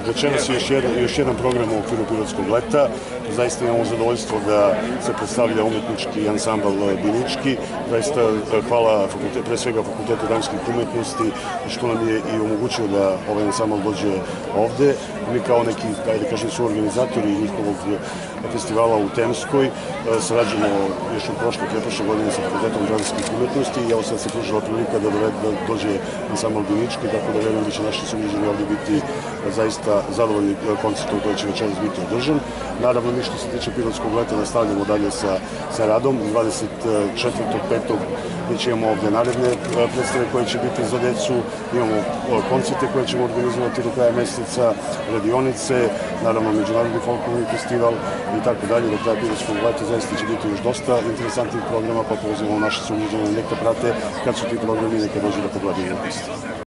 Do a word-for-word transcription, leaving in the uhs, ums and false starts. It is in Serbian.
Večeras je još jedan, još jedan program u okviru Pirotskog leta. Zaista imamo zadovoljstvo da se predstavlja umetnički ansambl Binički. Zaista hvala pre svega Fakultetu dramskih umetnosti što nam je i omogućio da ovaj ansambl dođe ovde. Mi kao neki, da kažem, su organizatori njihovog festivala u Temskoj sarađujemo još u prošle, preprošle godine sa Fakultetom dramskih umetnosti i evo sad se pružila prilika da dođe ansambl Binički, tako da verujem da će naši sugrađani ovde biti zaista zadovoljni koncertom koji će večeras biti održan. Naravno, mi što se tiče Pirotskog leta nastavljamo dalje sa, sa radom. dvadeset četvrtog petog mi ćemo ovde naredne predstave koje će biti za decu, imamo koncerte koje ćemo organizovati do kraja meseca, radionice, naravno Međunarodni folklorni festival i tako dalje. Do kraja Pirotskog leta zaista će biti još dosta interesantnih programa, pa pozivamo naše sugrađane neka prate kad su ti programi, neka dođu da pogledaju.